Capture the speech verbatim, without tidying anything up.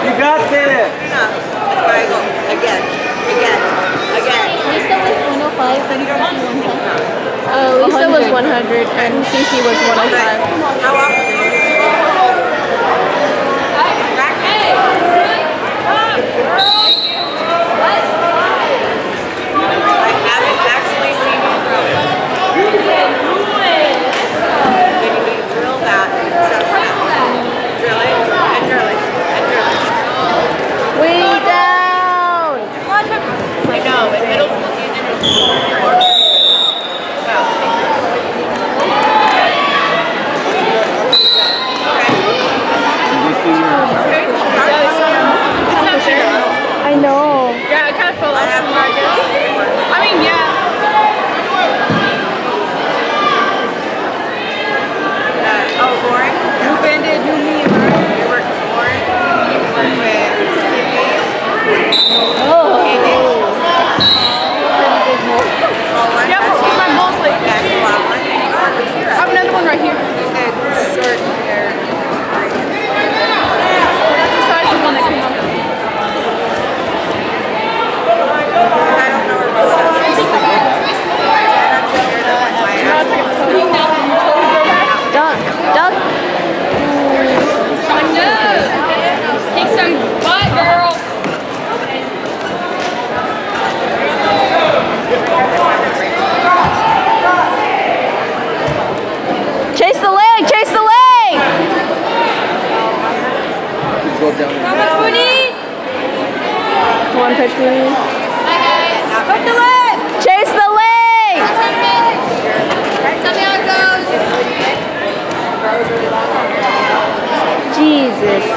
You got this. That's why I go again, again, again. Lisa was one oh five and C C one ten. Uh, Lisa was one hundred and C C was one oh five. How often do you I haven't actually seen you throw it. When you drill that, drill it, and drill it, and drill it. Way down! I know, but middle school season is well. I know. Yeah, it kind of fell off some markers. I mean, yeah. Uh, oh, Lauren? New bandit, new me, right? You work with Lauren? You work with Sydney? Oh. Andy? Small one? Yeah, That's but you. my mom's like, That's a lot one. And you work with I Shira. have another one right here. You said short hair. That's the size of one that came up. I don't know where Rolla is. I try not to hear them with my Now it's like a photo. Duck, duck. Take some butt, girl. Chase the leg, chase the leg. Go down. Pechmunnie. Come on, Pechmunnie. Hi, guys. Hook the leg. Chase the leg. Tell me how it goes. Jesus.